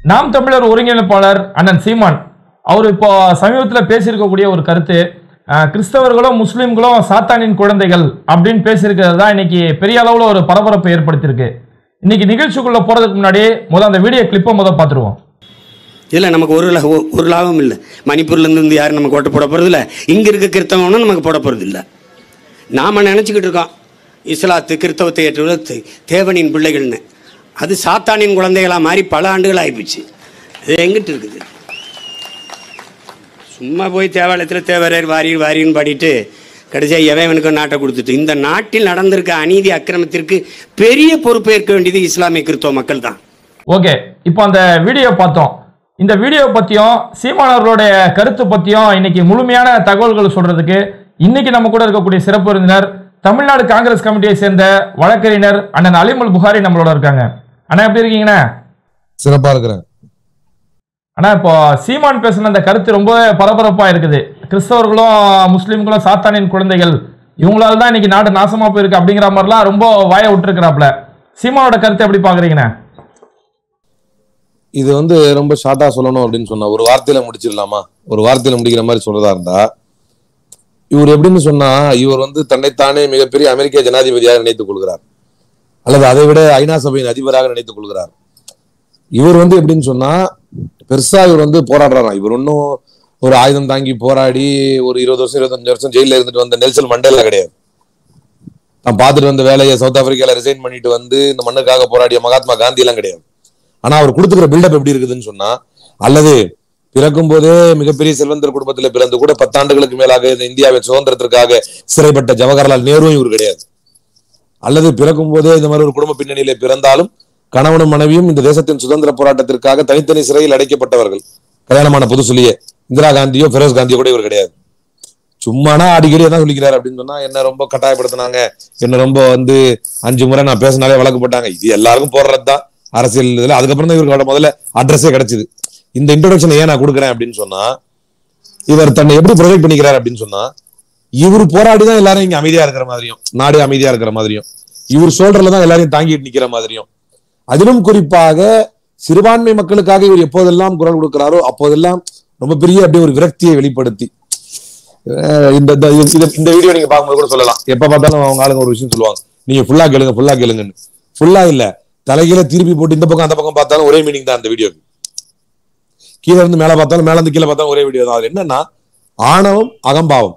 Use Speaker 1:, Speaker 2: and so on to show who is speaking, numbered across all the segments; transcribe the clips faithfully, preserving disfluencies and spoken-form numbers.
Speaker 1: நாம் தமிழர் ஒருங்கிணைப்பாளர் அண்ணன் சீமான் அவர் இப்போ சமீபத்தில் பேசியிருக்கக்கூடிய ஒரு கருத்து, கிறிஸ்தவர்களும் முஸ்லீம்களும் சாத்தானின் குழந்தைகள் அப்படின்னு பேசியிருக்கிறது தான் இன்னைக்கு பெரிய அளவில் ஒரு பரபரப்பை ஏற்படுத்தியிருக்கு. இன்னைக்கு நிகழ்ச்சிக்குள்ள போறதுக்கு முன்னாடி முதல் அந்த வீடியோ கிளிப்பை முதல் பார்த்துருவோம்.
Speaker 2: இல்லை, நமக்கு ஒரு ஒரு லாபம் இல்லை. மணிப்பூர்லேருந்து இருந்து யாரும் நமக்கு ஓட்டு போட போகிறது இல்லை. இங்கே இருக்க கிறிஸ்தவனும் நமக்கு போட போகிறது இல்லை. நாம் நினச்சிக்கிட்டு இருக்கோம் இஸ்லாத்து கிறிஸ்தவத்தை ஏற்றுவது தேவனின் பிள்ளைகள்னு. அது சாத்தானின் குழந்தைகளாக மாறி பல ஆண்டுகள் ஆகிப்போச்சு. அது எங்கிட்டு இருக்குது? சும்மா போய் தேவாலயத்தில் தேவரர் வாரியர் வாரின்னு பாடிட்டு கடைசியாக எவனுக்கு நாட்டை கொடுத்துட்டு இந்த நாட்டில் நடந்திருக்க அநீதி அக்கிரமத்திற்கு பெரிய பொறுப்பேற்க வேண்டியது இஸ்லாமிய கிறிஸ்தவ மக்கள் தான்.
Speaker 1: ஓகே, இப்போ அந்த வீடியோ பார்த்தோம். இந்த வீடியோ பற்றியும் சீமானவர்களுடைய கருத்து பற்றியும் இன்னைக்கு முழுமையான தகவல்கள் சொல்றதுக்கு இன்னைக்கு நம்ம கூட இருக்கக்கூடிய சிறப்பு விருந்தினர் தமிழ்நாடு காங்கிரஸ் கமிட்டியை சேர்ந்த வழக்கறிஞர் அண்ணன் அலிமுல் புகாரி நம்மளோட இருக்காங்க. அண்ணா எப்படி இருக்கீங்கண்ணா?
Speaker 3: சிறப்பா இருக்கிறேன்.
Speaker 1: ஆனா இப்போ சீமான் பேசின அந்த கருத்து ரொம்ப பரபரப்பா இருக்குது. கிறிஸ்தவர்களும் முஸ்லீம்களும் சாத்தானின் குழந்தைகள், இவங்களால தான் இன்னைக்கு நாடு நாசமா போயிருக்கு அப்படிங்கிற மாதிரிலாம் ரொம்ப வாய விட்டுருக்கிறாப்ல. சீமானோட கருத்தை எப்படி பாக்குறீங்கண்ணா?
Speaker 3: இது வந்து ரொம்ப ஷார்ட்டா சொல்லணும் அப்படின்னு சொன்னா ஒரு வார்த்தையில முடிச்சிடலாமா? ஒரு வார்த்தையில முடிக்கிற மாதிரி சொல்றதா இருந்தா, இவர் எப்படின்னு சொன்னா, இவர் வந்து தன்னைத்தானே மிகப்பெரிய அமெரிக்க ஜனாதிபதியாக நினைத்துக் கொள்கிறார், அல்லது அதை விட ஐநா சபையின் அதிபராக நினைத்துக் கொள்கிறார். இவர் வந்து எப்படின்னு சொன்னா, பெருசா இவர் வந்து போராடுறாராம். இவர் ஒன்னும் ஒரு ஆயுதம் தாங்கி போராடி ஒரு இருபது வருஷம் இருபத்தஞ்சு வருஷம் ஜெயில இருந்துட்டு வந்த நெல்சன் மண்டேலா கிடையாது. நான் பார்த்துட்டு வந்த வேலையை சவுத் ஆப்பிரிக்கால ரிசைன் பண்ணிட்டு வந்து இந்த மண்ணுக்காக போராடிய மகாத்மா காந்தி எல்லாம் கிடையாது. ஆனா அவர் கொடுத்துக்கிற பில்டப் எப்படி இருக்குதுன்னு சொன்னா, அல்லது பிறக்கும் போதே மிகப்பெரிய செல்வந்தர் குடும்பத்தில் பிறந்து கூட பத்தாண்டுகளுக்கு மேலாக இந்த இந்தியாவின் சுதந்திரத்திற்காக சிறைப்பட்ட ஜவஹர்லால் நேருவும் இவர் கிடையாது. அல்லது பிறக்கும் போதே இந்த மாதிரி ஒரு குடும்ப பின்னணியில பிறந்தாலும் கணவனும் மனைவியும் இந்த தேசத்தின் சுதந்திர போராட்டத்திற்காக தனித்தனி சிறையில் அடைக்கப்பட்டவர்கள். கல்யாணமான புதுசுலயே இந்திரா காந்தியோ பெரோஸ் காந்தியோ கூட இவர் கிடையாது. சும்மானா அடிக்கடி என்ன சொல்லிக்கிறாரு அப்படின்னு சொன்னா, என்ன ரொம்ப கட்டாயப்படுத்தினாங்க, என்ன ரொம்ப வந்து அஞ்சு முறை நான் பேசினாலே வழக்கு போட்டாங்க. இது எல்லாருக்கும் போடுறதுதான் அரசியல் இதுல. அதுக்கப்புறம் தான் இவருக்கு முதல்ல அட்ரஸே கிடைச்சது. இந்த இன்ட்ரோடக்ஷன் ஏன் நான் கொடுக்குறேன் அப்படின்னு சொன்னா, இவர் தன்னை எப்படி ப்ரொஜெக்ட் பண்ணிக்கிறார் அப்படின்னு சொன்னா, இவர் போராடிதான் எல்லாரும் இங்க அமைதியா இருக்கிற மாதிரியும், நாடே அமைதியா இருக்கிற மாதிரியும், இவர் சொல்றதுலதான் எல்லாரையும் தாங்கிட்டு நிக்கிற மாதிரியும், அதிலும் குறிப்பாக சிறுபான்மை மக்களுக்காக இவர் எப்போதெல்லாம் குரல் கொடுக்கிறாரோ அப்போதெல்லாம் ரொம்ப பெரிய அப்படியே ஒரு விரக்தியை வெளிப்படுத்தி, இந்த இந்த வீடியோ நீங்க பார்க்கும்போது கூட சொல்லலாம், எப்ப பார்த்தாலும் அவங்க ஆளுங்க ஒரு விஷயம் சொல்லுவாங்க, நீங்க ஃபுல்லா கேளுங்க ஃபுல்லா கேளுங்கன்னு. ஃபுல்லா இல்ல, தலைகீழ திருப்பி போட்டு இந்த பக்கம் அந்த பக்கம் பார்த்தாலும் ஒரே மீனிங் தான் அந்த வீடியோக்கு. கீழே இருந்து மேல பார்த்தாலும் மேல இருந்து கீழே பார்த்தாலும் ஒரே வீடியோ தான். அது என்னன்னா, ஆணவம் அகம்பாவம்,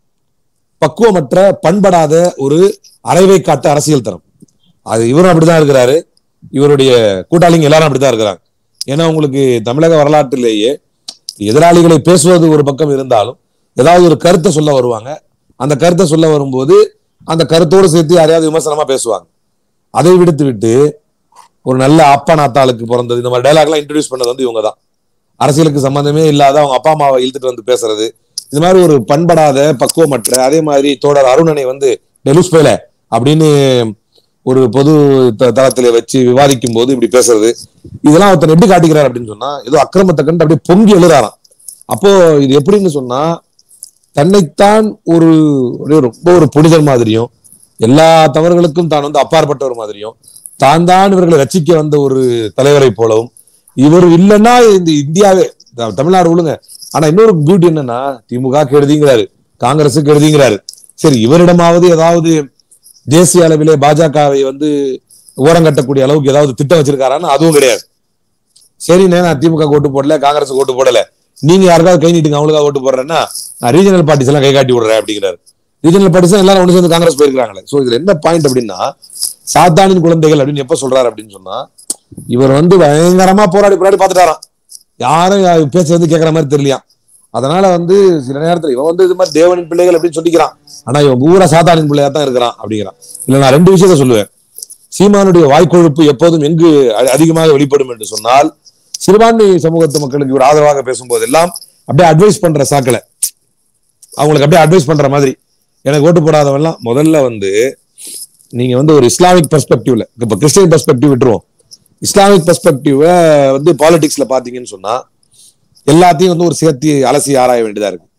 Speaker 3: பக்குவமற்ற பண்படாத ஒரு அரைவை காட்டு அரசியல் தரம். அது இவரும் அப்படிதான் இருக்கிறாரு, இவருடைய கூட்டாளிங்க எல்லாரும் அப்படித்தான் இருக்கிறாங்க. ஏன்னா உங்களுக்கு தமிழக வரலாற்றிலேயே எதிராளிகளை பேசுவது ஒரு பக்கம் இருந்தாலும் ஏதாவது ஒரு கருத்தை சொல்ல வருவாங்க. அந்த கருத்தை சொல்ல வரும்போது அந்த கருத்தோடு சேர்த்து யாரையாவது விமர்சனமா பேசுவாங்க. அதை விடுத்து விட்டு ஒரு நல்ல அப்பா நாத்தாளுக்கு பிறந்தது, இந்த மாதிரி டைலாக் எல்லாம் இன்ட்ரோடியூஸ் பண்ணது வந்து இவங்க தான். அரசியலுக்கு சம்பந்தமே இல்லாத அவங்க அப்பா அம்மாவை இழுத்துட்டு வந்து பேசுறது, இது மாதிரி ஒரு பண்படாத பக்குவமற்ற, அதே மாதிரி தோழர் அருணனை வந்து டெலுஸ் பேல அப்படின்னு ஒரு பொது தளத்தில வச்சு விவாதிக்கும் போது இப்படி பேசுறது, இதெல்லாம் ஒருத்தன் எப்படி காட்டிக்கிறார் அப்படின்னு சொன்னா, ஏதோ அக்கிரமத்தை கண்டு அப்படியே பொங்கி எழுறாராம். அப்போ இது எப்படின்னு சொன்னா, தன்னைத்தான் ஒரு ரொம்ப ஒரு புனிதர் மாதிரியும், எல்லா தவறுகளுக்கும் தான் வந்து அப்பாற்பட்டவர் மாதிரியும், தான் தான் இவர்களை ரசிக்க வந்த ஒரு தலைவரை போலவும், இவர் இல்லைன்னா இந்த இந்தியாவே தமிழ்நாடு விழுங்க. ஆனா இன்னொரு பியூட்டி என்னன்னா, திமுக கெடுதிங்கிறாரு, காங்கிரஸுக்கு கெடுதிங்கிறாரு. சரி, இவரிடமாவது ஏதாவது தேசிய அளவிலே பாஜகவை வந்து ஓரங்கட்டக்கூடிய அளவுக்கு ஏதாவது திட்டம் வச்சிருக்காரான்னு அதுவும் கிடையாது. சரி, நான் திமுக ஓட்டு போடல, காங்கிரஸ் ஓட்டு போடல, நீங்க யாருக்காவது கை நீட்டுங்க, அவங்களுக்காக ஓட்டு போடுறேன்னா நான் ரீஜனல் பார்ட்டிஸ் எல்லாம் கை காட்டி விடுறேன் அப்படிங்கிறாரு. ரீஜனல் பார்ட்டிஸ் எல்லாரும் ஒன்று சேர்ந்து காங்கிரஸ் போயிருக்காங்களே. சோ இதுல என்ன பாயிண்ட் அப்படின்னா, சாத்தானின் குழந்தைகள் அப்படின்னு எப்ப சொல்றாரு அப்படின்னு சொன்னா, இவர் வந்து பயங்கரமா போராடி போராடி பார்த்துட்டாராம், யாரும் பேச வந்து கேட்கற மாதிரி தெரியலையா. அதனால வந்து சில நேரத்துல இவன் வந்து இது மாதிரி தேவனின் பிள்ளைகள் அப்படின்னு சொல்லிக்கிறான், ஆனா இவன் பூரா சாத்தானின் பிள்ளையா தான் இருக்கிறான் அப்படிங்கிறான். இல்ல, நான் ரெண்டு விஷயத்த சொல்லுவேன். சீமானுடைய வாய்க்கொழுப்பு எப்போதும் எங்கு அதிகமாக வெளிப்படும் என்று சொன்னால், சிறுபான்மை சமூகத்து மக்களுக்கு இவர் ஆதரவாக பேசும்போது எல்லாம் அப்படியே அட்வைஸ் பண்ற சாக்கல, அவங்களுக்கு அப்படியே அட்வைஸ் பண்ற மாதிரி, எனக்கு ஓட்டு போடாதவெல்லாம் முதல்ல வந்து நீங்க வந்து ஒரு இஸ்லாமிக் பெர்ஸ்பெக்டிவ்ல, இப்ப கிறிஸ்டியன் பெர்ஸ்பெக்டிவ் விட்டுருவோம், இஸ்லாமிக் பெர்ஸ்பெக்டிவ் வந்து பாலிடிக்ஸ்ல பாத்தீங்கன்னு சொன்னா எல்லாத்தையும் வந்து ஒரு சேர்த்து அலசி ஆராய வேண்டியதா இருக்கு.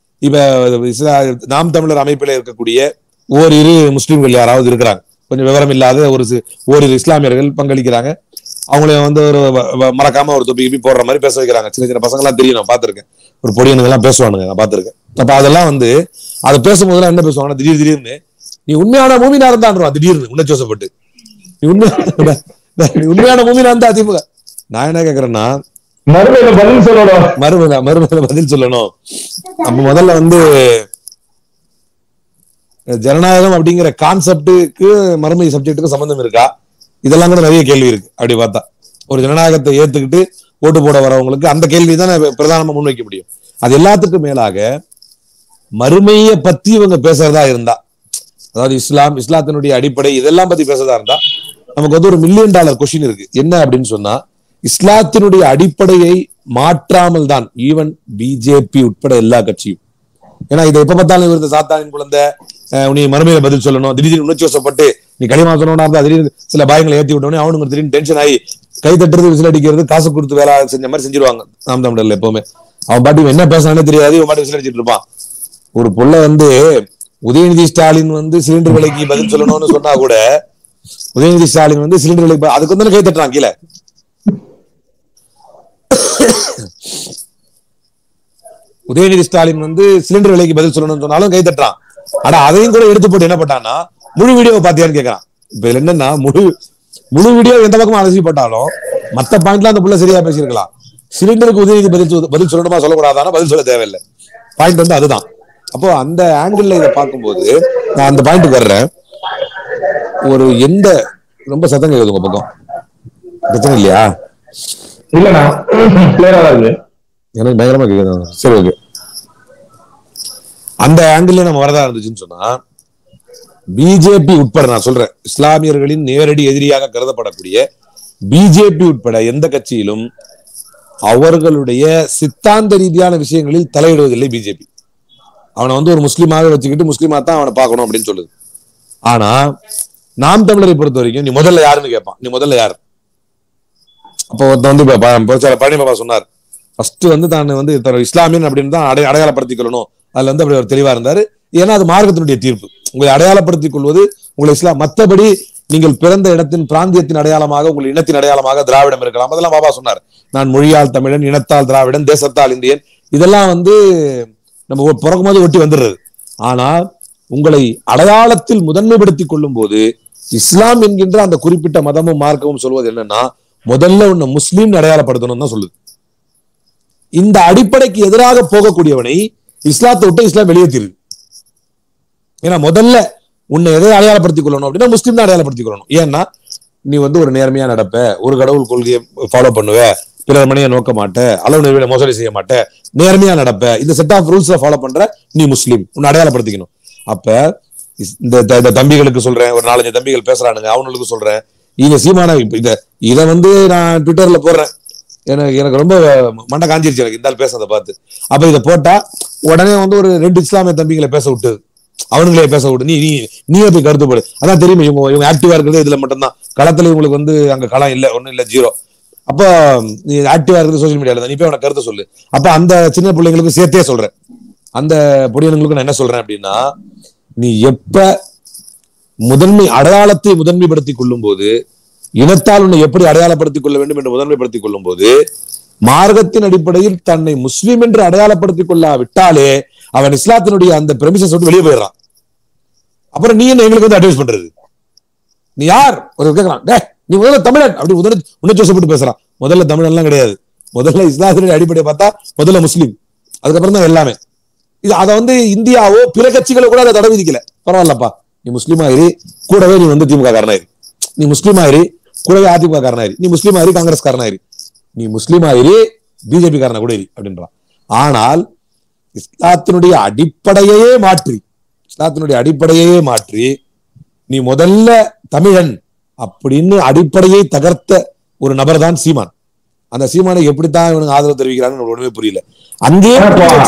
Speaker 3: இப்ப நாம் தமிழர் அமைப்பில் இருக்கக்கூடிய ஓரிரு முஸ்லீம்கள் யாராவது இருக்கிறாங்க, கொஞ்சம் விவரம் இல்லாத ஒரு ஓரிரு இஸ்லாமியர்கள் பங்களிக்கிறாங்க, அவங்கள வந்து ஒரு மறக்காம ஒரு தொப்பி கிப்பி போடுற மாதிரி பேச வைக்கிறாங்க. சின்ன சின்ன பசங்க எல்லாம் தெரியும், நான் பாத்திருக்கேன். ஒரு பொடியனுங்க எல்லாம் பேசுவானுங்க, நான் பாத்திருக்கேன். அப்ப அதெல்லாம் வந்து அதை பேசும்போதெல்லாம் என்ன பேசுவாங்கன்னா, திடீர் திடீர்னு நீ உண்மையான மூமினா இருந்தான்றான். திடீர்னு உன்னை ஜோசப்பட்டு நீ உண்மையான நீ உண்மையான மூமினா இருந்தா அதிமுக. நான் என்ன கேக்குறேன்னா,
Speaker 1: மறுமையில பதில் சொல்லணும்,
Speaker 3: மறுமையில மறுமையில பதில் சொல்லணும். அப்ப முதல்ல வந்து ஜனநாயகம் அப்படிங்கிற கான்செப்டுக்கு மறுமை சப்ஜெக்டுக்கு சம்பந்தம் இருக்கா? இதெல்லாம் கூட நிறைய கேள்வி இருக்கு. அப்படி பார்த்தா ஒரு ஜனநாயகத்தை ஏத்துக்கிட்டு ஓட்டு போட வரவங்களுக்கு அந்த கேள்வி தான் பிரதானமா முன்வைக்க முடியும். அது எல்லாத்துக்கும் மேலாக மறுமையை பத்தி இவங்க பேசுறதா இருந்தா, அதாவது இஸ்லாம், இஸ்லாத்தினுடைய அடிப்படை, இதெல்லாம் பத்தி பேசுறதா இருந்தா நமக்கு வந்து ஒரு மில்லியன் டாலர் கொஸ்டின் இருக்கு. என்ன அப்படின்னு சொன்னா, இஸ்லாத்தினுடைய அடிப்படையை மாற்றாமல் தான் ஈவன் பிஜேபி உட்பட எல்லா கட்சியும், ஏன்னா இதை எப்ப பார்த்தாலும் இவர் சாத்தானின் குழந்தை, நீ மறுமையில பதில் சொல்லணும், திடீர்னு உணர்ச்சி வசப்பட்டு நீ களிமா சொன்னா இருந்தா திடீர்னு சில பயங்களை ஏற்றி விட்டோன்னே அவனுங்க திடீர்னு டென்ஷன் ஆகி கை தட்டுறது, விசில் அடிக்கிறது, காசு கொடுத்து வேலை செஞ்ச மாதிரி செஞ்சிருவாங்க நாம் தமிழர்ல. எப்பவுமே அவன் பாட்டி என்ன பேசானே தெரியாது, இவன் பாட்டி விசில் அடிச்சிட்டு இருப்பான். ஒரு புள்ள வந்து உதயநிதி ஸ்டாலின் வந்து சிலிண்டர் விலைக்கு பதில் சொல்லணும்னு சொன்னா கூட உதயநிதி ஸ்டாலின் வந்து சிலிண்டர் விலைக்கு அதுக்கு வந்து கை தட்டுறான் கீழே. உதயநிதி ஸ்டாலின் வந்து சிலிண்டர் விலைக்கு பதில் சொல்லணும்னு சொன்னாலும் கை தட்டுறான். ஆனா அதையும் கூட எடுத்து போட்டு என்ன பண்ணான்னா, முழு வீடியோ பாத்தியான்னு கேட்கறான். இப்ப இதுல என்னன்னா, முழு முழு வீடியோ எந்த பக்கமும் அலசிப்பட்டாலும் மத்த பாயிண்ட்லாம் அந்த புள்ள சரியா பேசியிருக்கலாம். சிலிண்டருக்கு உதயநிதி பதில் பதில் சொல்லணுமா சொல்லக்கூடாதானா பதில் சொல்ல தேவையில்லை. பாயிண்ட் வந்து அதுதான். அப்போ அந்த ஆங்கிள் இதை பார்க்கும்போது நான் அந்த பாயிண்ட்டுக்கு வர்றேன். ஒரு எந்த ரொம்ப சத்தம் கேக்குது உங்க பக்கம், பிரச்சனை இல்லையா?
Speaker 1: இல்லண்ணா,
Speaker 3: எனக்கு பயங்கரமா கேக்குது. சரி, ஓகே. அந்த ஆங்கிள் நம்ம வரதா இருந்துச்சுன்னு சொன்னா, பிஜேபி உட்பட, நான் சொல்றேன், இஸ்லாமியர்களின் நேரடி எதிரியாக கருதப்படக்கூடிய பிஜேபி உட்பட எந்த கட்சியிலும் அவர்களுடைய சித்தாந்த ரீதியான விஷயங்களில் தலையிடுவதில்லை பிஜேபி. அவனை வந்து ஒரு முஸ்லீமாக வச்சுக்கிட்டு முஸ்லீமா தான் அவனை பார்க்கணும் அப்படின்னு சொல்லுது. ஆனா நாம் தமிழரை பொறுத்த வரைக்கும் நீ முதல்ல யாருன்னு கேட்பான். நீ முதல்ல யாரு? அப்போ வந்து பழனி பாபா சொன்னார், ஃபர்ஸ்ட் வந்து தான் வந்து இஸ்லாமியன் அப்படின்னு தான் அடை அடையாளப்படுத்திக் கொள்ளணும். அதுல வந்து அப்படி ஒரு தெளிவா இருந்தாரு. ஏன்னா அது மார்க்கத்தினுடைய தீர்ப்பு. உங்களை அடையாளப்படுத்திக் கொள்வது உங்களை இஸ்லாம். மற்றபடி நீங்கள் பிறந்த இடத்தின் பிராந்தியத்தின் அடையாளமாக, உங்கள் இனத்தின் அடையாளமாக திராவிடம் இருக்கலாம். அதெல்லாம் பாபா சொன்னார். நான் மொழியால் தமிழன், இனத்தால் திராவிடன், தேசத்தால் இந்தியன், இதெல்லாம் வந்து நம்ம பிறக்கும் போது ஒட்டி வந்துடுறது. ஆனால் உங்களை அடையாளத்தில் முதன்மைப்படுத்திக் கொள்ளும் போது இஸ்லாம் என்கின்ற அந்த குறிப்பிட்ட மதமும் மார்க்கமும் சொல்வது என்னன்னா, முதல்ல உன்னை முஸ்லீம் அடையாளப்படுத்தணும் தான் சொல்லுது. இந்த அடிப்படைக்கு எதிராக போகக்கூடியவனை இஸ்லாத்தை விட்டு இஸ்லாம் வெளியேற்றிருக்கு. ஏன்னா முதல்ல உன்னை எதை அடையாளப்படுத்திக் கொள்ளணும் அப்படின்னா முஸ்லீம் தான் அடையாளப்படுத்திக் கொள்ளணும். ஏன்னா நீ வந்து ஒரு நேர்மையா நடப்ப, ஒரு கடவுள் கொள்கையை ஃபாலோ பண்ணுவ, பிறர் மனையை நோக்க மாட்ட, அளவு நிறுவன மோசடி செய்ய மாட்ட, நேர்மையா நடப்ப, இந்த செட் ஆஃப் ரூல்ஸ் ஃபாலோ பண்ற நீ முஸ்லீம், உன்னை அடையாளப்படுத்திக்கணும். அப்ப இந்த தம்பிகளுக்கு சொல்றேன், ஒரு நாலஞ்சு தம்பிகள் பேசுறானுங்க, அவங்களுக்கு சொல்றேன், இத சீமான இத இதை வந்து நான் ட்விட்டர்ல போடுறேன். எனக்கு எனக்கு ரொம்ப மண்டை காஞ்சிருச்சு எனக்கு இந்த பேசுறதை பார்த்து. அப்ப இதை போட்டா உடனே வந்து ஒரு ரெண்டு இஸ்லாமிய தம்பிகளை பேச விட்டுது, அவனுங்களே பேச விட்டு நீ நீ நீயே போய் கருத்து போடு. அதான் தெரியுமா இவங்க இவங்க ஆக்டிவா இருக்கிறது இதுல மட்டும்தான். களத்துல இவங்களுக்கு வந்து அங்க களம் இல்ல, ஒண்ணும் இல்ல, ஜீரோ. அப்ப நீ ஆக்டிவா இருக்கிறது சோசியல் மீடியால தான், நீ போய் உனக்கு கருத்தை சொல்லு. அப்ப அந்த சின்ன பிள்ளைங்களுக்கு சேர்த்தே சொல்றேன், அந்த பொடியனுங்களுக்கு நான் என்ன சொல்றேன் அப்படின்னா, நீ எப்ப முதன்மை அடையாளத்தை முதன்மைப்படுத்திக் கொள்ளும் போது, இனத்தால் உன்னை எப்படி அடையாளப்படுத்திக் கொள்ள வேண்டும் என்று முதன்மைப்படுத்திக் கொள்ளும் போது, மார்க்கத்தின் அடிப்படையில் தன்னை முஸ்லீம் என்று அடையாளப்படுத்திக் கொள்ளாவிட்டாலே அவன் இஸ்லாத்தினுடைய அந்த பிரமிசஸ் விட்டு வெளியே போயிடறான். அப்புறம் நீ என்ன எங்களுக்கு வந்து அட்வைஸ் பண்றது? நீ யார் ஒரு கேட்கறான், டே நீ முதல்ல தமிழன் அப்படி உணர்ச்சி வசப்பட்டு பேசுறான். முதல்ல தமிழன் எல்லாம் கிடையாது. முதல்ல இஸ்லாத்தினுடைய அடிப்படையை பார்த்தா முதல்ல முஸ்லீம், அதுக்கப்புறம் தான் எல்லாமே. இது அதை வந்து இந்தியாவோ பிற கட்சிகளோ கூட அதை தடை விதிக்கல. பரவாயில்லப்பா, நீ முஸ்லீம் ஆயிரி, கூடவே நீ வந்து திமுக காரனாயிரு, நீ முஸ்லீம் ஆயிரி, கூடவே அதிமுக காரனாயிரு, நீ முஸ்லீம் ஆயிரி, காங்கிரஸ் காரனாயிரு, நீ முஸ்லீம் ஆயிரி, பிஜேபி காரனா கூட இரு அப்படின்றான். ஆனால் இஸ்லாத்தினுடைய அடிப்படையே மாற்றி இஸ்லாத்தினுடைய அடிப்படையே மாற்றி நீ முதல்ல தமிழன் அப்படின்னு அடிப்படையை தகர்த்த ஒரு நபர் தான் சீமான். அந்த சீமானை எப்படித்தான் இவனுக்கு ஆதரவு தெரிவிக்கிறான்னு ஒண்ணுமே புரியல. அங்கேயே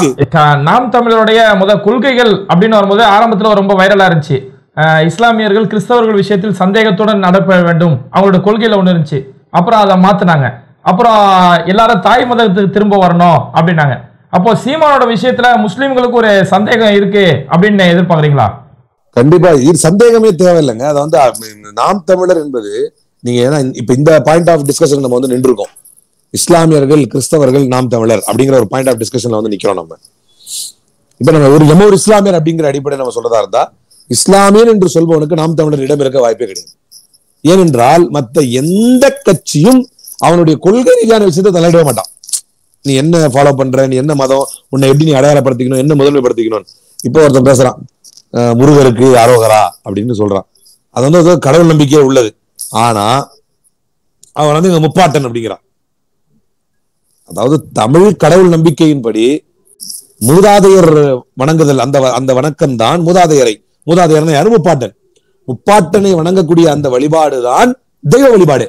Speaker 1: நாம் தமிழருடைய முதல் கொள்கைகள் அப்படின்னு வரும்போது ஆரம்பத்துல ரொம்ப வைரலா இருந்துச்சு. இஸ்லாமியர்கள் கிறிஸ்தவர்கள் விஷயத்தில் சந்தேகத்துடன் நடக்க வேண்டும், அவங்களோட கொள்கையில ஒண்ணு இருந்துச்சு. அப்புறம் அதை மாத்தினாங்க. அப்புறம் எல்லாரும் தாய் மதத்துக்கு திரும்ப வரணும் அப்படின்னாங்க. அப்போ சீமானோட விஷயத்துல முஸ்லிம்களுக்கு ஒரு சந்தேகம் இருக்கு அப்படின்னு எதிர்பார்க்கறீங்களா?
Speaker 3: கண்டிப்பா இது சந்தேகமே தேவையில்லைங்க. அதை வந்து நாம் தமிழர் என்பது நீங்க ஏன்னா இப்ப இந்த பாயிண்ட் ஆஃப் டிஸ்கஷன் நம்ம வந்து நின்று இருக்கோம். இஸ்லாமியர்கள், கிறிஸ்தவர்கள், நாம் தமிழர் அப்படிங்கிற ஒரு பாயிண்ட் ஆஃப் டிஸ்கஷன்ல வந்து நிக்கிறோம் நம்ம. இப்ப நம்ம ஒரு எமோ ஒரு இஸ்லாமியர் அப்படிங்கிற அடிப்படையில் நம்ம சொல்றதா இருந்தா, இஸ்லாமியன் என்று சொல்பவனுக்கு நாம் தமிழர் இடம் இருக்க வாய்ப்பே கிடையாது. ஏனென்றால் மற்ற எந்த கட்சியும் அவனுடைய கொள்கை ரீதியான விஷயத்தை தலையிட மாட்டான். நீ என்ன ஃபாலோ பண்ற, நீ என்ன மதம், உன்னை எப்படி நீ அடையாளப்படுத்திக்கணும், என்ன முதன்மைப்படுத்திக்கணும். இப்போ ஒருத்தன் பேசுறான், முருகருக்கு அரோகரா அப்படின்னு சொல்றான். அது வந்து கடவுள் நம்பிக்கையே உள்ளது. ஆனா அவன் வந்து இங்க முப்பாட்டன் அப்படிங்கிறான். அதாவது தமிழ் கடவுள் நம்பிக்கையின்படி மூதாதையர் வணங்குதல், அந்த அந்த வணக்கம் தான் மூதாதையரை, மூதாதையர்னா யாரு? முப்பாட்டன். முப்பாட்டனை வணங்கக்கூடிய அந்த வழிபாடு தான் தெய்வ வழிபாடு.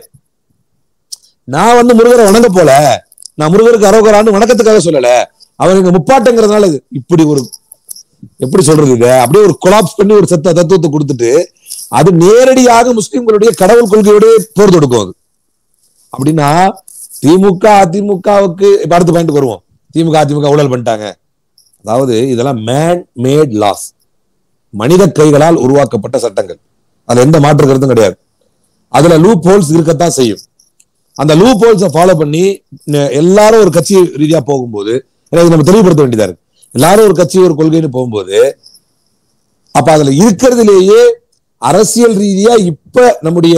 Speaker 3: நான் வந்து முருகரை வணங்க போல, நான் முருகருக்கு அரோகரான்னு வணக்கத்துக்காக சொல்லல, அவர் இங்க முப்பாட்டங்கிறதுனால. இப்படி ஒரு எப்படி சொல்றது, இத அப்படியே ஒரு கொலாப்ஸ் பண்ணி ஒரு சத்த தத்துவத்தை கொடுத்துட்டு அது நேரடியாக முஸ்லிம்களுடைய கடவுள் கொள்கையோட போர் தொடுக்கும். அது அப்படின்னா திமுக அதிமுகவுக்கு இப்ப அடுத்த பாயிண்ட் வருவோம். திமுக அதிமுக ஊழல் பண்ணிட்டாங்க. அதாவது இதெல்லாம் மேன் மேட் லாஸ், மனித கைகளால் உருவாக்கப்பட்ட சட்டங்கள். அதுல எந்த மாற்று கருத்தும் கிடையாது. அதுல லூப் ஹோல்ஸ் இருக்கத்தான் செய்யும். அந்த லூப் ஹோல்ஸை ஃபாலோ பண்ணி எல்லாரும் ஒரு கட்சி ரீதியா போகும்போது நம்ம தெளிவுபடுத்த வேண்டியதா இருக்கு. எல்லாரும் ஒரு கட்சி ஒரு கொள்கைன்னு போகும்போது அப்ப அதுல இருக்கிறதுலேயே அரசியல் ரீதியா இப்ப நம்முடைய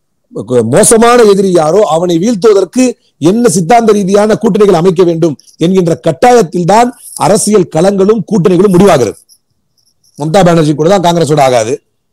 Speaker 3: மோசமான எதிரி யாரோ அவனை வீழ்த்துவதற்கு என்ன சித்தாந்த ரீதியான கூட்டணிகள் அமைக்க வேண்டும் என்கின்ற கட்டாயத்தில் தான் அரசியல் களங்களும் கூட்டணிகளும் முடிவாகிறது. மம்தா பானர்ஜி கூட தான் காங்கிரஸோட ஆகாது.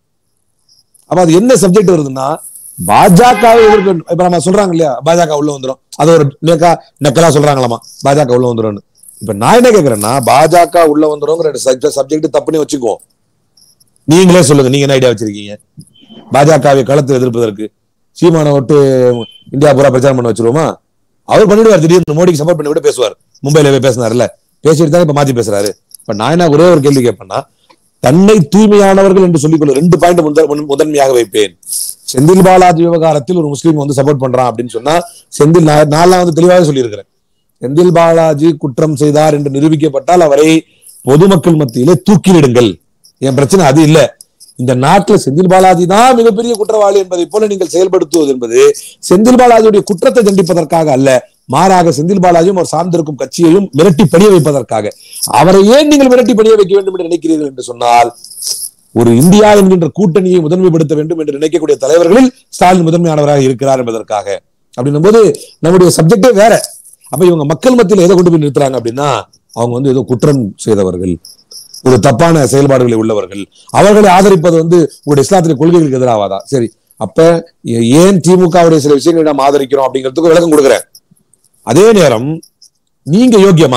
Speaker 3: அப்ப அது என்ன சப்ஜெக்ட் வருதுன்னா, பாஜகவை எதிர்க்க இப்ப நம்ம சொல்றாங்க இல்லையா, பாஜக உள்ள வந்துடும், அது ஒரு நேக்கா நெக்கலா சொல்றாங்களாமா, பாஜக உள்ள வந்துடும். இப்ப நான் என்ன கேக்குறேன்னா, பாஜக உள்ள வந்துடும் சப்ஜெக்ட் தப்புன்னு வச்சுக்குவோம். நீங்களே சொல்லுங்க, நீங்க என்ன ஐடியா வச்சிருக்கீங்க? பாஜகவை களத்தில் எதிர்ப்பதற்கு சீமானை விட்டு இந்தியா பூரா பிரச்சாரம் பண்ண வச்சிருவோமா? அவர் பண்ணிடுவார், திடீர்னு மோடிக்கு சப்போர்ட் பண்ணி கூட பேசுவார். மும்பைல போய் பேசினார்ல, பேசிட்டு தான் இப்ப மாத்தி பேசுறாரு. இப்ப நான் என்ன ஒரே ஒரு கேள்வி கேட்பேன்னா, தன்னை தூய்மையானவர்கள் என்று சொல்லிக்கொள்ள ரெண்டு பாயிண்ட் முதன்மையாக வைப்பேன். செந்தில் பாலாஜி விவகாரத்தில் ஒரு முஸ்லீம் வந்து சப்போர்ட் பண்றான் அப்படின்னு சொன்னா, செந்தில் நான் வந்து தெளிவாக சொல்லியிருக்கிறேன், செந்தில் பாலாஜி குற்றம் செய்தார் என்று நிரூபிக்கப்பட்டால் அவரை பொதுமக்கள் மத்தியிலே தூக்கிலிடுங்கள். என் பிரச்சனை அது இல்ல. இந்த நாட்டில் செந்தில் பாலாஜி தான் மிகப்பெரிய குற்றவாளி என்பதை போல நீங்கள் செயல்படுத்துவது என்பது செந்தில் பாலாஜியுடைய குற்றத்தை தண்டிப்பதற்காக அல்ல, மாறாக செந்தில் பாலாஜியும் அவர் சார்ந்திருக்கும் கட்சியையும் மிரட்டி பணிய வைப்பதற்காக. அவரை ஏன் நீங்கள் மிரட்டி பணிய வைக்க வேண்டும் என்று நினைக்கிறீர்கள் என்று சொன்னால், ஒரு இந்தியா என்கின்ற கூட்டணியை முதன்மைப்படுத்த வேண்டும் என்று நினைக்கக்கூடிய தலைவர்களில் ஸ்டாலின் முதன்மையானவராக இருக்கிறார் என்பதற்காக. அப்படின்னும் போது நம்முடைய சப்ஜெக்டே வேற. அப்ப இவங்க மக்கள் மத்தியில் எதை கொண்டு போய் நிறுத்துறாங்க அப்படின்னா, அவங்க வந்து ஏதோ குற்றம் செய்தவர்கள், ஒரு தப்பான செயல்பாடுகளை உள்ளவர்கள், அவர்களை ஆதரிப்பது வந்து உங்களுடைய இஸ்லாத்திய கொள்கைகளுக்கு எதிராவாதா? சரி, அப்ப ஏன் திமுகவுடைய சில விஷயங்களை நாம் ஆதரிக்கிறோம் அப்படிங்கிறதுக்கு விளக்கம் கொடுக்குறேன். அதே நேரம் நீங்க யோக்கியமா?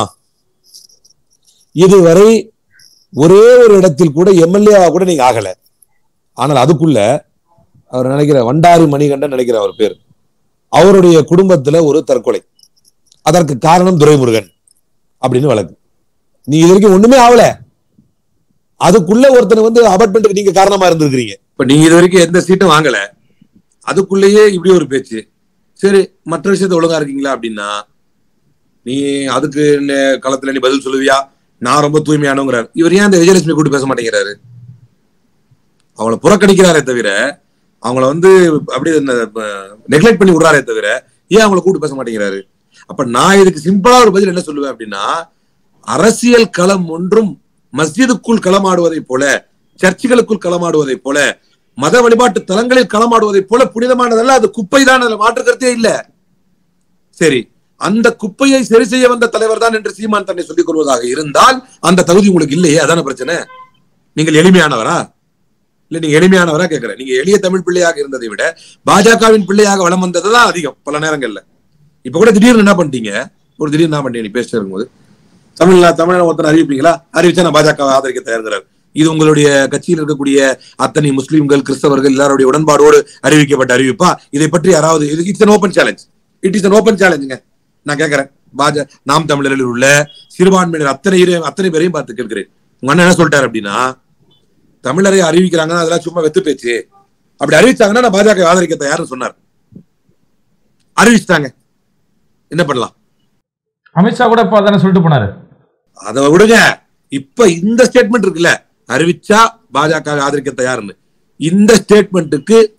Speaker 3: இதுவரை ஒரே ஒரு இடத்தில் கூட எம்எல்ஏவா கூட நீங்க ஆகல. ஆனால் அதுக்குள்ள அவர் நினைக்கிற வண்டாரி மணிகண்டன் நினைக்கிற அவர் பேர், அவருடைய குடும்பத்துல ஒரு தற்கொலை, அதற்கு காரணம் துரைமுருகன் அப்படின்னு வழக்கு. நீ இது வரைக்கும் ஒண்ணுமே ஆகல, அதுக்குள்ள ஒருத்தனை வந்து அபார்ட்மெண்ட்டுக்கு நீங்க காரணமா இருந்திருக்கிறீங்க. இப்ப நீங்க இது வரைக்கும் எந்த சீட்டும் வாங்கல, அதுக்குள்ளேயே இப்படி ஒரு பேச்சு. சரி, மற்ற விஷயத்த ஒழுங்கா இருக்கீங்களா அப்படின்னா, நீ அதுக்கு களத்துல நீ பதில் சொல்லுவியா? நான் ரொம்ப தூய்மையானவங்கிறார். இவர் ஏன் அந்த விஜயலட்சுமி கூட்டு பேச மாட்டேங்கிறாரு? அவங்கள புறக்கணிக்கிறாரே தவிர, அவங்கள வந்து அப்படியே நெக்லெக்ட் பண்ணி விடுறாரே தவிர, ஏன் அவங்கள கூட்டு பேச மாட்டேங்கிறாரு? அப்ப நான் இதுக்கு சிம்பிளா ஒரு பதில் என்ன சொல்லுவேன் அப்படின்னா, அரசியல் களம் ஒன்றும் மஸ்ஜிதுக்குள் களமாடுவதை போல, சர்ச்சுகளுக்குள் களமாடுவதை போல, மத வழிபாட்டு தலங்களில் களமாடுவதை போல புனிதமானதல்ல. அது குப்பை தான், அதுல மாற்று கருத்தே இல்ல. சரி, அந்த குப்பையை சரி செய்ய வந்த தலைவர் தான் என்று சீமான் தன்னை சொல்லிக் கொள்வதாக இருந்தால் அந்த தகுதி உங்களுக்கு இல்லையே, அதான பிரச்சனை. நீங்கள் எளிமையானவரா? இல்ல நீங்க எளிமையானவரா கேட்கிறேன். நீங்க எளிய தமிழ் பிள்ளையாக இருந்ததை விட பாஜகவின் பிள்ளையாக வளம் வந்ததுதான் அதிகம் பல நேரங்கள்ல. இப்ப கூட திடீர்னு என்ன பண்ணிட்டீங்க, ஒரு திடீர்னு என்ன பண்ணிட்டீங்க, நீ பேசிட்டு இருக்கும்போது தமிழ்ல தமிழ் ஒருத்தர் அறிவிப்பீங்களா? அறிவிச்சா நான் பாஜகவை ஆதரிக்க தயார்கிறார். இது உங்களுடைய கட்சியில் இருக்கக்கூடிய அத்தனை முஸ்லிம்கள், கிறிஸ்தவர்கள் எல்லாருடைய உடன்பாடோடு அறிவிக்கப்பட்ட அறிவிப்பா? இதை பற்றி யாராவது, it's an open challenge, it is an open சேலஞ்சுங்க. நான் கேட்கிறேன், பாஜ நாம் தமிழரில் உள்ள சிறுபான்மையினர் அத்தனை அத்தனை பேரையும் பார்த்து கேட்கிறேன். உங்க அண்ணன் என்ன சொல்லிட்டாரு அப்படின்னா, தமிழரை அறிவிக்கிறாங்கன்னா அதெல்லாம் சும்மா வெத்து பேச்சு, அப்படி அறிவிச்சாங்கன்னா நான் பாஜக ஆதரிக்க தயார்னு சொன்னார். அறிவிச்சிட்டாங்க, என்ன பண்ணலாம்?
Speaker 1: அமித்ஷா கூட இப்ப அதானே சொல்லிட்டு போனாரு.
Speaker 3: அதை விடுங்க, இப்ப இந்த ஸ்டேட்மெண்ட் இருக்குல்ல, அறிவிச்சா பாஜக ஆதரிக்க தயார்னு, இந்த ஸ்டேட்மெண்ட்டுக்கு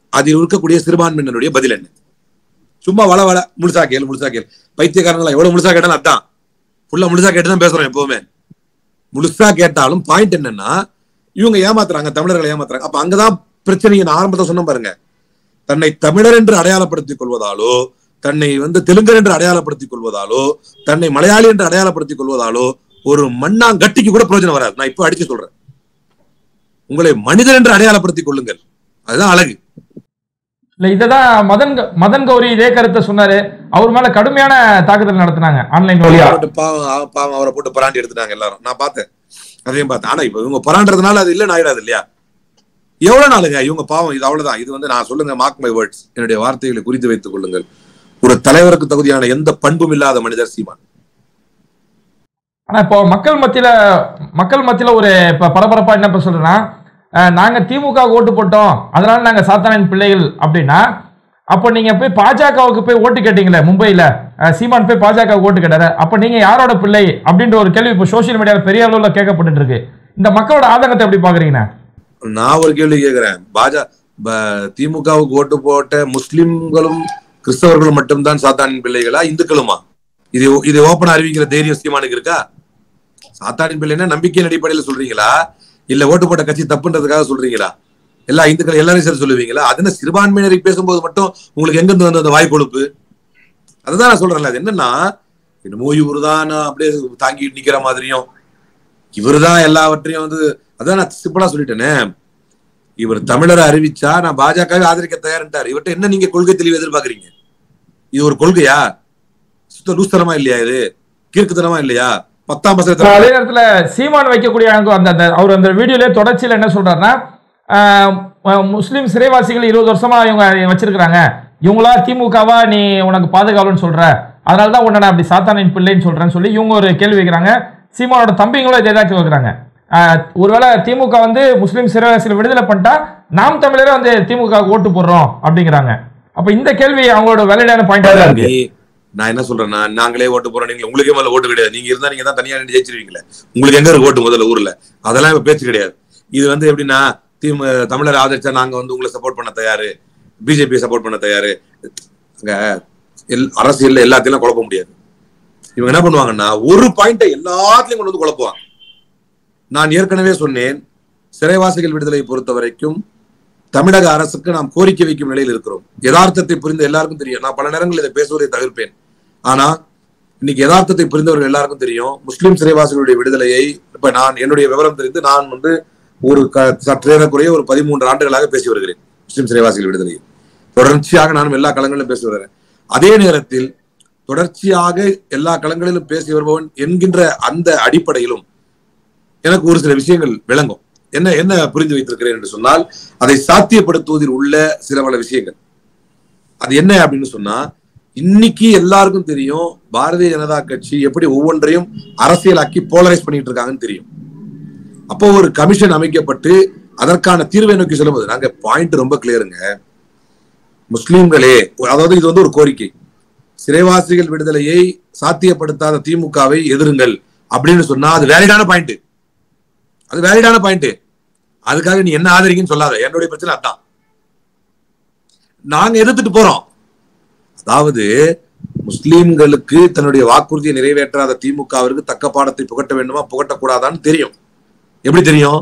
Speaker 3: அதில் இருக்கக்கூடிய சிறுபான்மையினருடைய பதில் என்ன? சும்மா வள வள முழுசா கேள் முழுசா கேள் பைத்தியக்காரங்களா எவ்வளவு முழுசா கேட்டாலும் அதான் ஃபுல்லா முழுசா கேட்டுதான் பேசுறோம் எப்பவுமே. முழுசா கேட்டாலும் பாயிண்ட் என்னன்னா இவங்க ஏமாத்துறாங்க, தமிழர்களை ஏமாத்துறாங்க. அப்ப அங்கதான் பிரச்சனையை நான் ஆரம்பத்தை சொன்ன பாருங்க. தன்னை தமிழர் என்று அடையாளப்படுத்திக் கொள்வதாலோ, தன்னை வந்து தெலுங்கர் என்று அடையாளப்படுத்திக் கொள்வதாலோ, தன்னை மலையாளி என்று அடையாளப்படுத்திக் கொள்வதாலோ ஒரு மண்ணாங்கட்டிக்கு கூட பிரயோஜனம் வராது. நான் இப்ப அடிச்சு சொல்றேன், உங்களை மனிதர் என்று அடையாளப்படுத்திக் கொள்ளுங்கள், அதுதான் அழகு.
Speaker 1: இல்ல இததான் மதன் மதன் கௌரி இதே கருத்தை சொன்னாரு. அவர் மேல கடுமையான தாக்குதல் நடத்தினாங்க ஆன்லைன் வழியா.
Speaker 3: பாவம் பாவம் அவரை போட்டு பராண்டி எடுத்துட்டாங்க எல்லாரும். நான் பார்த்தேன், அதையும் பார்த்தேன். ஆனா இப்ப இவங்க பராண்டதுனால அது இல்லைன்னு ஆயிடாது இல்லையா? எவ்வளவு நாளுங்க இவங்க பாவம். இது அவ்வளவுதான். இது வந்து நான் சொல்லுங்க, மார்க் மை வேர்ட்ஸ், என்னுடைய வார்த்தைகளை குறித்து வைத்துக் கொள்ளுங்கள். ஒரு தலைவருக்கு தகுதியான எந்த பண்பும் இல்லாத மனிதர் சீமான்.
Speaker 1: ஆனா இப்போ மக்கள் மத்தியில மக்கள் மத்தியில ஒரு இப்ப பரபரப்பா என்ன சொல்றேன்னா, நாங்க திமுக ஓட்டு போட்டோம் அதனால நாங்க சாத்தானின் பிள்ளைகள் அப்படின்னா, அப்போ நீங்க போய் பாஜகவுக்கு போய் ஓட்டு கேட்டீங்களே மும்பையில, சீமான் போய் பாஜக ஓட்டு கேட்டாரு, அப்ப நீங்க யாரோட பிள்ளை அப்படின்ற ஒரு கேள்வி இப்போ சோசியல் மீடியால பெரிய அளவுல கேட்கப்பட்டு இருக்கு. இந்த மக்களோட ஆதங்கத்தை எப்படி பாக்குறீங்க?
Speaker 3: நான் ஒரு கேள்வி கேட்கிறேன். பாஜக திமுகவுக்கு ஓட்டு போட்ட முஸ்லிம்களும் கிறிஸ்தவர்களும் மட்டும்தான் சாத்தானின் பிள்ளைகளா, இந்துக்களுமா? இது இது ஓப்பனா அறிவிக்கிற தைரியம் சீமானுக்கு இருக்கா? சாத்தானின் பிள்ளைன்னா நம்பிக்கையின் அடிப்படையில் சொல்றீங்களா, இல்ல ஓட்டு போட்ட கட்சி தப்புன்றதுக்காக சொல்றீங்களா? எல்லா இந்துக்கள் எல்லாரும் சரி சொல்லுவீங்களா? அதுன்னு சிறுபான்மையினரை பேசும்போது மட்டும் உங்களுக்கு எங்க இருந்து வந்து அந்த வாய் கொழுப்பு? அதுதான் நான் சொல்றேன்ல. அது என்னன்னா, என்னமோ இவரு தான் அப்படியே தாங்கிட்டு நிக்கிற மாதிரியும், இவரு தான் எல்லாவற்றையும் வந்து, அதான் நான் சிம்பிளா சொல்லிட்டேனே, இவர் தமிழரை அறிவிச்சா நான் பாஜகவை ஆதரிக்க தயாரிட்டார். இவர்கிட்ட என்ன நீங்க கொள்கை தெளிவு எதிர்பார்க்கறீங்க? இது ஒரு கொள்கையா? சுத்த லூஸ்தனமா இல்லையா? இது கீர்க்குத்தனமா இல்லையா? பத்தாம் பசங்க
Speaker 1: அதே நேரத்துல சீமான் வைக்கக்கூடிய அந்த அவர் அந்த வீடியோல தொடர்ச்சியில் என்ன சொல்றாருன்னா, முஸ்லிம் சிறைவாசிகள் இருபது வருஷமா இவங்க வச்சிருக்காங்க, இவங்களா திமுகவா நீ உனக்கு பாதுகாவலன்னு சொல்ற, அதனாலதான் உன்னை நான் அப்படி சாத்தானின் பிள்ளைன்னு சொல்றேன்னு சொல்லி இவங்க ஒரு கேள்வி வைக்கிறாங்க. சீமானோட தம்பிங்களும் இதே தான் கேட்கிறாங்க. ஒருவேளை திமுக வந்து முஸ்லிம் சிறைவாசிகள் விடுதலை பண்ணிட்டா நாம் தமிழரே வந்து திமுக ஓட்டு போடுறோம் அப்படிங்கிறாங்க. அப்ப இந்த கேள்வி அவங்களோட வேலிடான பாயிண்டா தான் இருக்கு.
Speaker 3: நான் என்ன சொல்றேன்னா, நாங்களே ஓட்டு போறோம், நீங்க உங்களுக்கே முதல்ல ஓட்டு கிடையாது, நீங்க இருந்தா நீங்க தான் தனியா ஜெயிச்சிருவீங்களே, உங்களுக்கு எங்க இருக்கு ஓட்டு முதல்ல ஊர்ல? அதெல்லாம் இப்ப பேச்சு கிடையாது. இது வந்து எப்படின்னா, திமு தமிழர் ஆதரிச்சா நாங்க வந்து உங்களை சப்போர்ட் பண்ண தயாரு, பிஜேபி சப்போர்ட் பண்ண தயாரு. அரசியல்ல எல்லாத்தையும் குழப்ப முடியாது. இவங்க என்ன பண்ணுவாங்கன்னா, ஒரு பாயிண்டை எல்லாத்திலையும் கொண்டு வந்து குழப்புவாங்க. நான் ஏற்கனவே சொன்னேன், சிறைவாசிகள் விடுதலை பொறுத்த வரைக்கும் தமிழக அரசுக்கு நாம் கோரிக்கை வைக்கும் நிலையில் இருக்கிறோம். யதார்த்தத்தை புரிந்த எல்லாருக்கும் தெரியும். நான் பல நேரங்களில் இதை பேசுவதை தவிர்ப்பேன். ஆனா இன்னைக்கு யதார்த்தத்தை புரிந்தவர்கள் எல்லாருக்கும் தெரியும், முஸ்லிம் சிறைவாசிகளுடைய விடுதலையை இப்ப நான் என்னுடைய விவரம் தெரிந்து நான் வந்து ஒரு சற்றேறக்குறைய ஒரு பதிமூன்று ஆண்டுகளாக பேசி வருகிறேன். முஸ்லிம் சிறைவாசிகள் விடுதலையை தொடர்ச்சியாக நானும் எல்லா களங்களிலும் பேசி வருகிறேன். அதே நேரத்தில் தொடர்ச்சியாக எல்லா களங்களிலும் பேசி வருபவன் என்கின்ற அந்த அடிப்படையிலும் எனக்கு ஒரு சில விஷயங்கள் விளங்கும். என்ன என்ன புரிந்து வைத்திருக்கிறேன் என்று சொன்னால், அதை சாத்தியப்படுத்துவதில் உள்ள சில பல விஷயங்கள். அது என்ன அப்படின்னு சொன்னா, இன்னைக்கு எல்லாருக்கும் தெரியும் பாரதிய ஜனதா கட்சி எப்படி ஒவ்வொன்றையும் அரசியலாக்கி போலரைஸ் பண்ணிட்டு இருக்காங்கன்னு தெரியும். அப்போ ஒரு கமிஷன் அமைக்கப்பட்டு அதற்கான தீர்வை நோக்கி சொல்லும்போது, நாங்க பாயிண்ட் ரொம்ப கிளியருங்க, முஸ்லிம்களே, அதாவது இது வந்து ஒரு கோரிக்கை, சிறைவாசிகள் விடுதலையை சாத்தியப்படுத்தாத திமுகவை எதிருங்கள் அப்படின்னு சொன்னா அது வேலிடான பாயிண்ட். அது வேலிடான பாயிண்ட். அதுக்காக நீ என்ன ஆதரிக்கன்னு சொல்லாத. என்னுடைய பிரச்சனை அதான். நாங்க எதிர்த்துட்டு போறோம். அதாவது முஸ்லிம்களுக்கு தன்னுடைய வாக்குறுதியை நிறைவேற்றாத திமுகவிற்கு தக்க பாடத்தை புகட்ட வேண்டுமா புகட்டக்கூடாதான்னு தெரியும். எப்படி தெரியும்?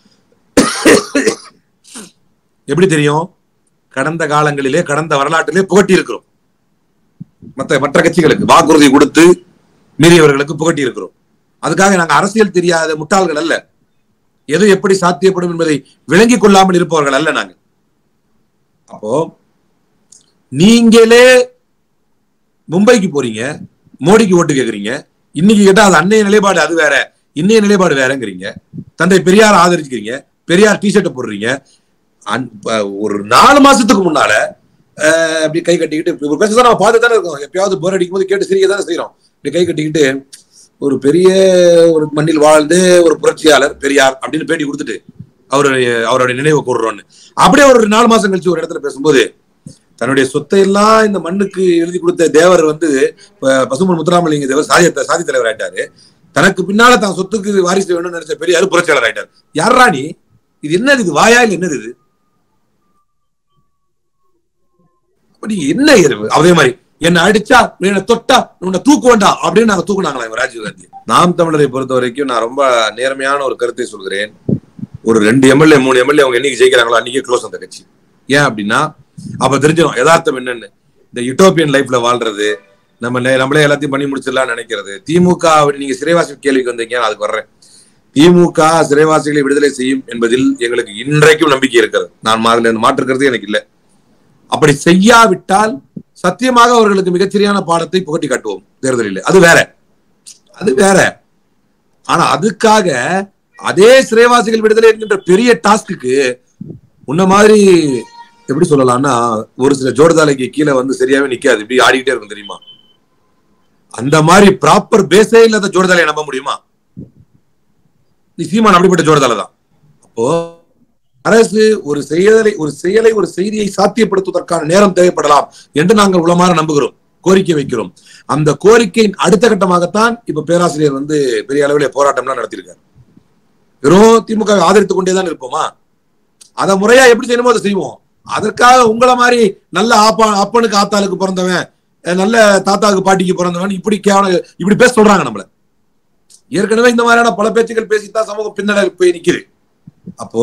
Speaker 3: எப்படி தெரியும்? கடந்த காலங்களிலே கடந்த வரலாற்றிலே புகட்டி இருக்கிறோம். மற்ற மற்ற கட்சிகளுக்கு வாக்குறுதி கொடுத்து மீறியவர்களுக்கு புகட்டி இருக்கிறோம். அதுக்காக நாங்க அரசியல் தெரியாத முட்டாள்கள் அல்ல. எது எப்படி சாத்தியப்படும் என்பதை விளங்கிக் கொள்ளாமல் இருப்பவர்கள் அல்ல நாங்க. அப்போ நீங்களே மும்பைக்கு போறீங்க, மோடிக்கு ஓட்டு கேட்கறீங்க. இன்னைக்கு கேட்டா அது அன்னைய நிலைப்பாடு அது வேற, இன்னைய நிலைப்பாடு வேறங்கிறீங்க. தந்தை பெரியார் ஆதரிச்சுக்கிறீங்க, பெரியார் டிஷர்ட்டை போடுறீங்க. ஒரு நாலு மாசத்துக்கு முன்னால அப்படி கை கட்டிக்கிட்டு பேசதான் நம்ம பார்த்து தானே இருக்கோம். எப்பயாவது போர் அடிக்கும் போது கேட்டு சிரிக்க தானே செய்யறோம். இப்படி கை கட்டிக்கிட்டு ஒரு பெரிய ஒரு மண்ணில் வாழ்ந்து ஒரு புரட்சியாளர் பெரியார் அப்படின்னு பேட்டி கொடுத்துட்டு அவருடைய அவருடைய நினைவை கூறுறோன்னு அப்படியே ஒரு நாலு மாசம் கழிச்சு ஒரு இடத்துல பேசும்போது, தன்னுடைய சொத்தை எல்லாம் இந்த மண்ணுக்கு எழுதி கொடுத்த தேவர் வந்து பசும்பொன் முத்துராமலிங்க தேவர் சாதி சாதி தலைவர் ஆயிட்டாரு. தனக்கு பின்னால தான் சொத்துக்கு வாரிசு வேணும்னு நினைச்ச பெரியாரு புரட்சியாளர் ஆயிட்டார். யாரா நீ? இது என்னது? இது வாயா இல்ல என்னது? இது நீங்க என்ன அதே மாதிரி என்ன அடிச்சா என்ன தொட்டா உன்னை தூக்கு வேண்டாம் அப்படின்னு நாங்க தூக்குனாங்களா ராஜீவ் காந்தி. நாம் தமிழரை பொறுத்த வரைக்கும் நான் ரொம்ப நேர்மையான ஒரு கருத்தை சொல்கிறேன். ஒரு ரெண்டு எம்எல்ஏ மூணு எம்எல்ஏ அவங்க என்னைக்கு ஜெயிக்கிறாங்களோ அன்னைக்கே க்ளோஸ் அந்த கட்சி. ஏன் அப்படின்னா அப்ப தெரிஞ்சிடும் யதார்த்தம் என்னன்னு. இந்த யூட்டோப்பியன் லைஃப்ல வாழ்றது, நம்ம நம்மளே எல்லாத்தையும் பண்ணி முடிச்சிடலாம் நினைக்கிறது. திமுக நீங்க சிறைவாசி கேள்விக்கு வந்தீங்க, அதுக்கு வர்றேன். திமுக சிறைவாசிகளை விடுதலை செய்யும் என்பதில் எங்களுக்கு இன்றைக்கும் நம்பிக்கை இருக்கிறது. நான் மாற்றுக்கிறது எனக்கு இல்லை. அப்படி செய்யாவிட்டால் சத்தியமாக அவர்களுக்கு மிகச்சரியான பாடத்தை புகட்டி காட்டுவோம் தேர்தலில். அது வேற, அது வேற. ஆனா அதுக்காக அதே சிறைவாசிகள் விடுதலை என்கின்ற பெரிய டாஸ்க்கு உன்ன மாதிரி எப்படி சொல்லலாம்னா ஒரு சில ஜோர்தாலைக்கு கீழே வந்து சரியாவே நிக்காது, இப்படி ஆடிக்கிட்டே இருக்கும் தெரியுமா. அந்த மாதிரி ப்ராப்பர் பேஸே இல்லாத ஜோர்தாலையை நம்ப முடியுமா? நீ சீமான் அப்படிப்பட்ட ஜோர்தாலை தான். அப்போ அரசு ஒரு செயலை ஒரு செயலை ஒரு செய்தியை சாத்தியப்படுத்துவதற்கான நேரம் தேவைப்படலாம் என்று நாங்கள் உளமாற நம்புகிறோம், கோரிக்கை வைக்கிறோம். அந்த கோரிக்கையின் அடுத்த கட்டமாகத்தான் இப்ப பேராசிரியர் வந்து பெரிய அளவில் போராட்டம்லாம் நடத்தியிருக்காரு. வெறும் திமுக ஆதரித்துக் கொண்டேதான் இருப்போமா? அதை முறையா எப்படி செய்யணுமோ அதை செய்வோம். அதற்காக உங்களை மாதிரி நல்ல ஆப்பா அப்பனுக்கு ஆத்தாளுக்கு பிறந்தவன், நல்ல தாத்தாவுக்கு பாட்டிக்கு பிறந்தவன் இப்படி கேவல இப்படி பேச சொல்றாங்க நம்மள. ஏற்கனவே இந்த மாதிரியான பல பேச்சுக்கள் பேசித்தான் சமூகம் பின்னடைவு போய் நிக்குது. அப்போ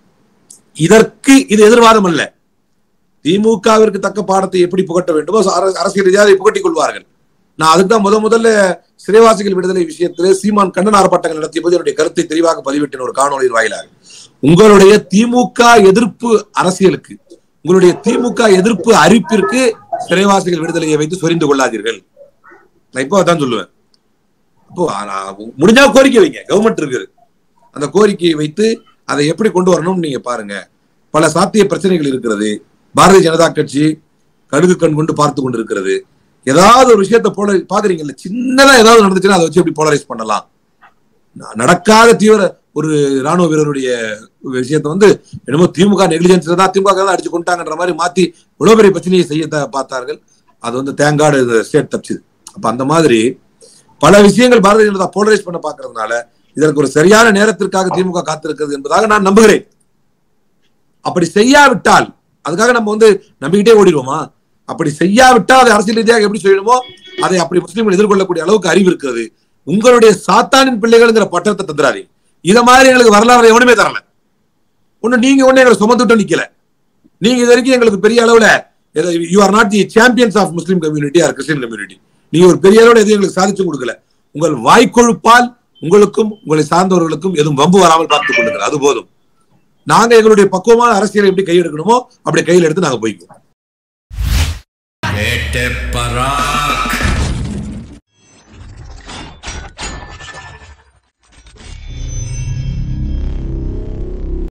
Speaker 3: இதற்கு இது எதிர்வாதம் அல்ல. திமுகவிற்கு தக்க பாடத்தை எப்படி புகட்ட வேண்டுமோ அரசியல் ரீதியாக புகட்டிக் கொள்வார்கள். நான் அதுக்குதான் முத முதல்ல சிறைவாசிகள் விடுதலை விஷயத்திலே சீமான் கண்டன ஆர்ப்பாட்டங்கள் நடத்திய போது என்னுடைய கருத்தை தெளிவாக பதிவிட்டேன் ஒரு காணொலியின் வாயிலாக. உங்களுடைய திமுக எதிர்ப்பு அரசியலுக்கு, உங்களுடைய திமுக எதிர்ப்பு அறிவிப்பிற்கு சிறைவாசிகள் விடுதலையை வைத்து சொரிந்து கொள்ளாதீர்கள். நான் இப்போ அதான் சொல்லுவேன். இப்போ முடிஞ்சா கோரிக்கை வைங்க, கவர்மெண்ட் இருக்குது. அந்த கோரிக்கையை வைத்து அதை எப்படி கொண்டு வரணும்னு நீங்க பாருங்க. பல சாத்திய பிரச்சனைகள் இருக்கிறது. பாரதிய ஜனதா கட்சி கடுகு கண் கொண்டு பார்த்து கொண்டு இருக்கிறது. ஏதாவது ஒரு விஷயத்த போல பாக்குறீங்கல்ல, சின்னதா ஏதாவது நடந்துச்சுன்னா அதை வச்சு எப்படி போலரைஸ் பண்ணலாம். நடக்காத தீவிர ஒரு ராணுவ வீரருடைய விஷயத்த வந்து என்னமோ திமுக நெக்லிஜென்ஸ் தான், திமுக தான் அடிச்சு கொண்டாங்கன்ற மாதிரி மாத்தி இவ்வளவு பெரிய பிரச்சனையை செய்ய பார்த்தார்கள். அது வந்து தேங்காடு ஸ்டேட் தப்பிச்சுது. அப்ப அந்த மாதிரி பல விஷயங்கள் பாரதிய ஜனதா போலரைஸ் பண்ண பாக்குறதுனால இதற்கு ஒரு சரியான நேரத்திற்காக திமுக காத்திருக்கிறது என்பதாக நான் நம்புகிறேன். அப்படி செய்யாவிட்டால் அதுக்காக நம்ம வந்து நம்பிக்கிட்டே ஓடிடுவோமா? அப்படி செய்யாவிட்டால் அதை அரசியல் ரீதியாக எப்படி செய்யணுமோ அதை அப்படி முஸ்லீம்கள் எதிர்கொள்ளக்கூடிய அளவுக்கு அறிவு இருக்கிறது. உங்களுடைய சாத்தானின் பிள்ளைகள்ங்கிற பட்டத்தை தந்துறாரு. இத மாதிரி எங்களுக்கு வரலாறு எவனுமே தரல. ஒண்ணு நீங்க ஒண்ணு எங்களை சுமந்துட்டு நிக்கல. நீங்க இது வரைக்கும் எங்களுக்கு பெரிய அளவுல you are not the champions of Muslim community or Christian community. நீங்க ஒரு பெரிய அளவுல எதுவும் எங்களுக்கு சாதிச்சு கொடுக்கல. உங்கள் வாய்க்கொழுப்பால் உங்களுக்கும் உங்களை சார்ந்தவர்களுக்கும் எதுவும் வம்பு வராமல் பார்த்துக் கொள்ளுங்கள், அது போதும். நாங்க எங்களுடைய பக்குவமான அரசியலை எப்படி கையெடுக்கணுமோ அப்படி கையில் எடுத்து நாங்க போய்க்குவோம்.